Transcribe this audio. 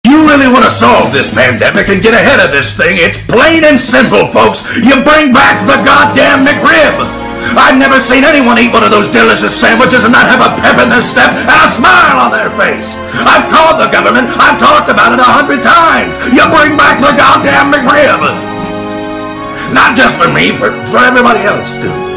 You really want to solve this pandemic and get ahead of this thing? It's plain and simple, folks. You bring back the goddamn McRib. I've never seen anyone eat one of those delicious sandwiches and not have a pep in their step and a smile on their face. I've called the government. I've talked about it 100 times. You bring back the goddamn McRib. Not just for me, for everybody else, too.